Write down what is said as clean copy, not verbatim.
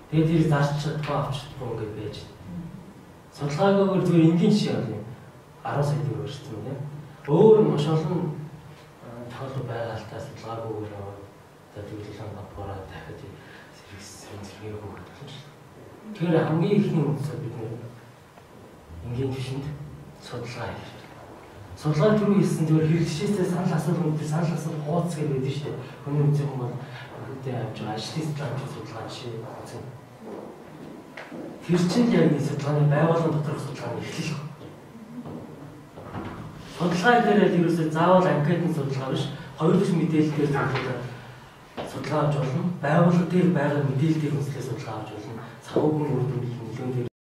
Тэгээд тэр зааш чадахгүй авч чадахгүй ингээд байж. Судалгаагаар зүгээр энгийн жишээ байна. 10 сая төгрөг өрсөн юм тийм. Өөр маш олон тохиолдол байгальтай судалгаагүйгээр төлөвлөлөн бапороо дахиад зэрэг хөөгд болж байна. Тэгэхээр хамгийн ихний үндсээр бид энгийн түвшинд судалгаа хийх. Судалгаа түрүү хийсэн зүгээр хэрэглэгчээс санал асуулгууд санал асуулт хууц гэж байдаг шүү дээ. Хүний үзэх юм бол үүдээ авч байгаа ажлын судалгаа жишээ үзэн. Тэр чинь яг энэ судалгааны байгууллагын доторх судалгааны эхлэл. Судалгаа дээр л ерөөсөө заавал анкетын судалгаа биш, хоёр дахь мэдээлэл дээр судалгаа авч болно. Байгууллага дээр байгаа мэдээллийг үндэслэх судалгаа авч болно. Санхүүгийн үр дүн нөлөөн дээр